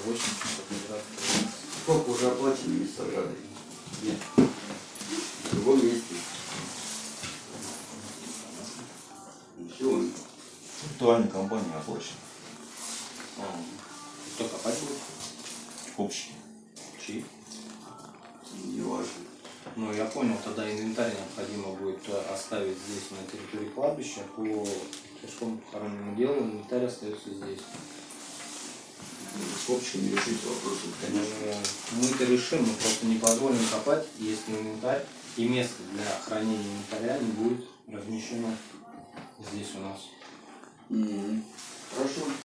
800 квадратов. Сколько уже оплатили место жады? Где? В другом месте. Все. Виртуальная компания оплачена. Кто копать будет? Общий. Чьи? Не важно. Ну, я понял, тогда инвентарь необходимо будет оставить здесь, на территории кладбища. По тяжкому похоронному делу инвентарь остается здесь. С общим решить вопросы, конечно. Мы это решим, мы просто не позволим копать, если инвентарь и место для хранения инвентаря не будет размещено здесь у нас. Хорошо.